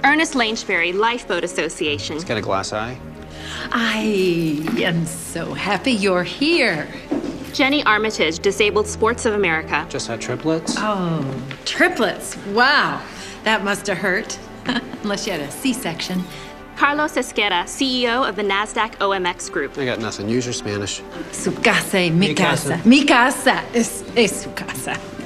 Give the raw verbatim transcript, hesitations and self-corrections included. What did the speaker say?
Ernest Lanesbury, Lifeboat Association. He's got a glass eye. I am so happy you're here. Jenny Armitage, Disabled Sports of America. Just had triplets? Oh, triplets. Wow. That must have hurt. Unless you had a C-section. Carlos Esquera, C E O of the NASDAQ O M X Group. I got nothing. Use your Spanish. Su casa y mi casa. Mi casa es, es su casa.